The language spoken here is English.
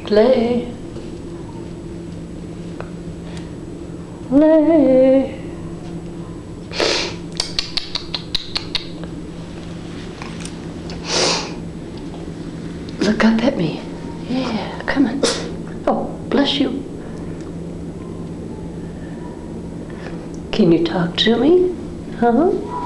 Lay. Lay. Look up at me. Yeah, come on. Oh, bless you. Can you talk to me? Huh?